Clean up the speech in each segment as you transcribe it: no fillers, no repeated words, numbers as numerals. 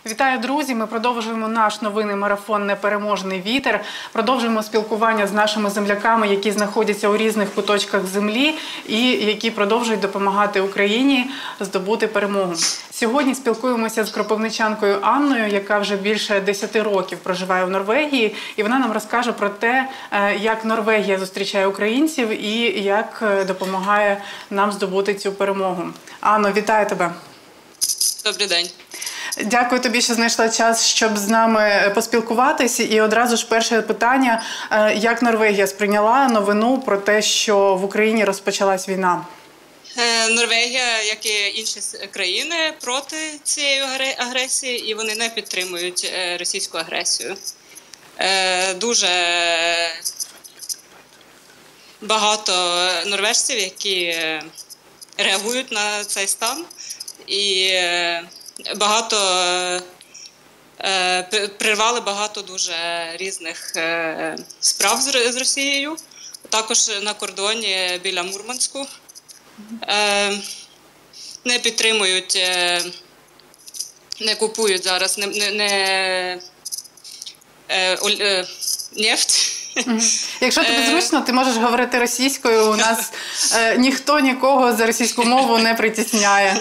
Вітаю, друзі! Ми продовжуємо наш новинний марафон «Непереможний вітер». Продовжуємо спілкування з нашими земляками, які знаходяться у різних куточках землі і які продовжують допомагати Україні здобути перемогу. Сьогодні спілкуємося з кропивничанкою Анною, яка вже більше 10 років проживає в Норвегії. І вона нам розкаже про те, як Норвегія зустрічає українців і як допомагає нам здобути цю перемогу. Анно, вітаю тебе! Добрий день. Дякую тобі, що знайшла час, щоб з нами поспілкуватися. І одразу ж перше питання. Як Норвегія сприйняла новину про те, що в Україні розпочалась війна? Норвегія, як і інші країни, проти цієї агресії, і вони не підтримують російську агресію. Дуже багато норвежців, які реагують на цей стан, і прервали багато дуже різних справ з Росією, також на кордоні біля Мурманську. Не підтримують, не купують зараз нефть. Якщо тобі зручно, ти можеш говорити російською. У нас ніхто нікого за російську мову не притісняє.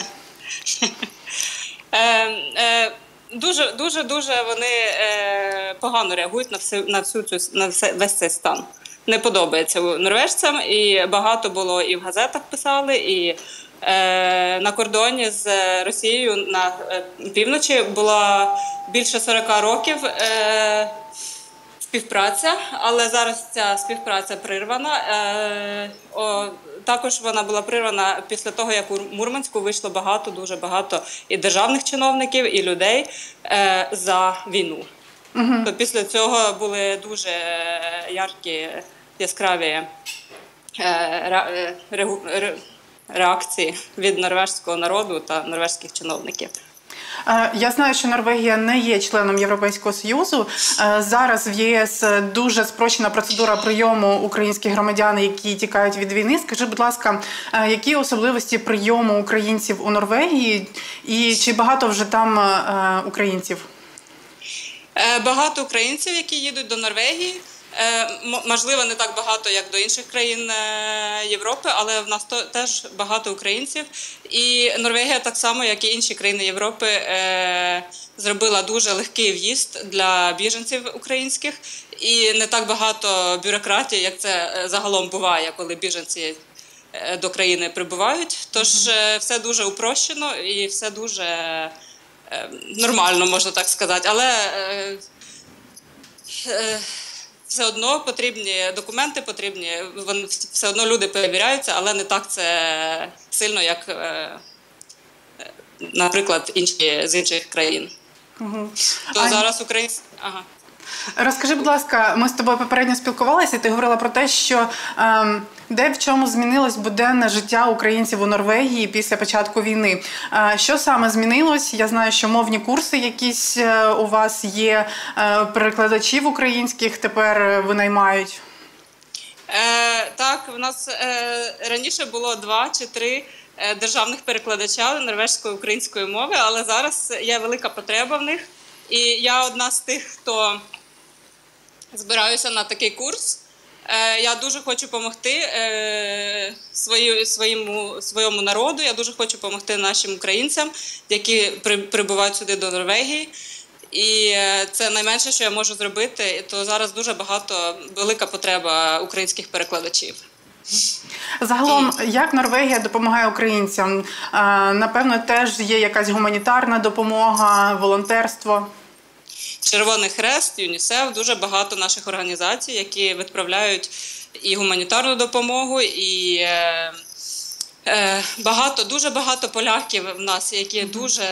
Дуже вони погано реагують на весь цей стан. Не подобається норвежцям, і багато було і в газетах писали, і на кордоні з Росією на півночі була більше 40 років співпраця, але зараз ця співпраця прирвана. Також вона була прирвана після того, як у Мурманську вийшло дуже багато і державних чиновників, і людей за війну. То після цього були дуже яркі, яскраві реакції від норвезького народу та норвезьких чиновників. Я знаю, що Норвегія не є членом Європейського Союзу. Зараз в ЄС дуже спрощена процедура прийому українських громадян, які тікають від війни. Скажи, будь ласка, які особливості прийому українців у Норвегії і чи багато вже там українців? Багато українців, які їдуть до Норвегії. Можливо, не так багато, як до інших країн Європи, але в нас теж багато українців. І Норвегія, так само, як і інші країни Європи, зробила дуже легкий в'їзд для біженців українських. І не так багато бюрократії, як це загалом буває, коли біженці до країни прибувають. Тож все дуже упрощено і все дуже нормально, можна так сказати. Але все одно потрібні документи, все одно люди перевіряються, але не так це сильно, як, наприклад, з інших країн. То зараз українці... Розкажи, будь ласка, ми з тобою попередньо спілкувалися, і ти говорила про те, що де в чому змінилось буденне життя українців у Норвегії після початку війни. Що саме змінилось? Я знаю, що мовні курси якісь у вас є, перекладачів українських тепер винаймають. Так, в нас раніше було 2 чи 3 державних перекладача норвезької української мови, але зараз є велика потреба в них. І я одна з тих, хто збираюся на такий курс. Я дуже хочу допомогти своєму народу, я дуже хочу допомогти нашим українцям, які прибувають сюди до Норвегії. І це найменше, що я можу зробити, то зараз дуже велика потреба українських перекладачів. Загалом, як Норвегія допомагає українцям? Напевно, теж є якась гуманітарна допомога, волонтерство? Червоний Хрест, ЮНІСЕФ, дуже багато наших організацій, які відправляють і гуманітарну допомогу, і дуже багато поляків в нас, які дуже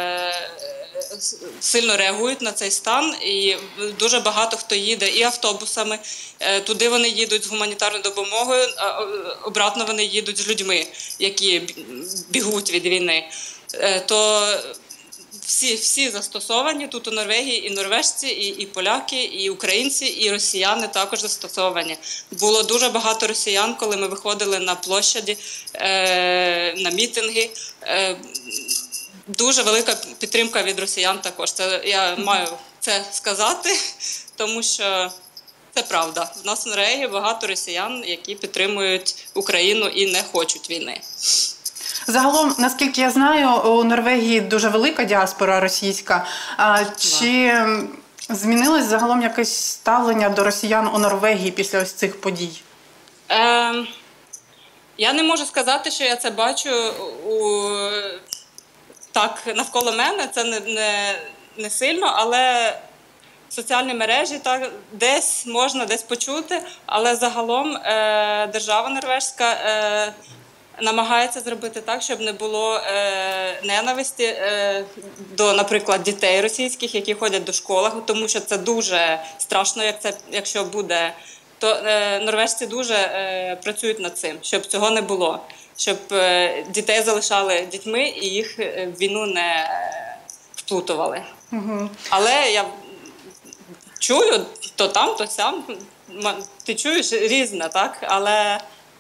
сильно реагують на цей стан, і дуже багато хто їде і автобусами, туди вони їдуть з гуманітарною допомогою, обратно вони їдуть з людьми, які бігуть від війни. То всі застосовані тут у Норвегії, і норвежці, і поляки, і українці, і росіяни також застосовані. Було дуже багато росіян, коли ми виходили на площаді, на мітинги. дуже велика підтримка від росіян також. Я маю це сказати, тому що це правда. В нас в Норвегії багато росіян, які підтримують Україну і не хочуть війни. Загалом, наскільки я знаю, у Норвегії дуже велика діаспора російська. Чи змінилось загалом якесь ставлення до росіян у Норвегії після ось цих подій? Я не можу сказати, що я це бачу так навколо мене. Це не сильно, але соціальні мережі так десь можна десь почути, але загалом держава норвежська намагається зробити так, щоб не було ненависті до, наприклад, дітей російських, які ходять до школи, тому що це дуже страшно, якщо буде. То норвежці дуже працюють над цим, щоб цього не було, щоб дітей залишали дітьми і їх в війну не вплутували. Угу. Але я чую то там, то сям, ти чуєш різне, так? Але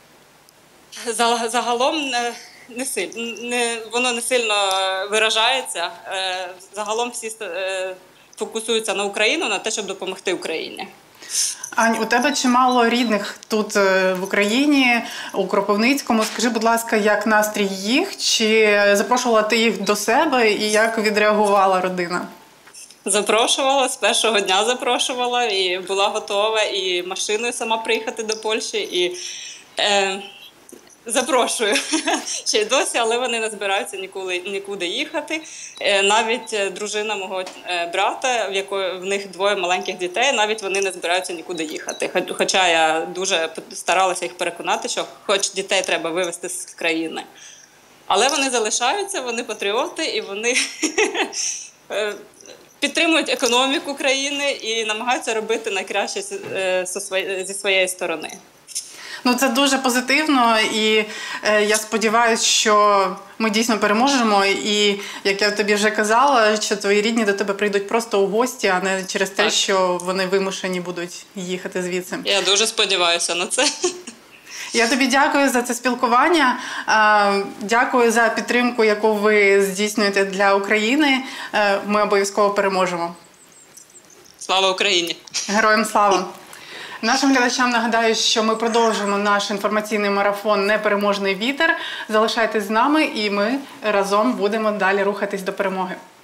загалом воно не сильно виражається. Загалом всі фокусуються на Україну, на те, щоб допомогти Україні. Ань, у тебе чимало рідних тут в Україні, у Кропивницькому. Скажи, будь ласка, як настрій їх? Чи запрошувала ти їх до себе і як відреагувала родина? Запрошувала, з першого дня запрошувала і була готова і машиною сама приїхати до Польщі, і запрошую ще й досі, але вони не збираються нікуди їхати. Навіть дружина мого брата, в них двоє маленьких дітей, навіть вони не збираються нікуди їхати. Хоча я дуже старалася їх переконати, що хоч дітей треба вивезти з країни. Але вони залишаються, вони патріоти і вони підтримують економіку країни і намагаються робити найкраще зі своєї сторони. Ну, це дуже позитивно, і я сподіваюся, що ми дійсно переможемо. І, як я тобі вже казала, що твої рідні до тебе прийдуть просто у гості, а не через те, що вони вимушені будуть їхати звідси. Я дуже сподіваюся на це. Я тобі дякую за це спілкування, дякую за підтримку, яку ви здійснюєте для України. Ми обов'язково переможемо. Слава Україні! Героям слава! Нашим глядачам нагадаю, що ми продовжуємо наш інформаційний марафон «Непереможний вітер». Залишайтесь з нами, і ми разом будемо далі рухатись до перемоги.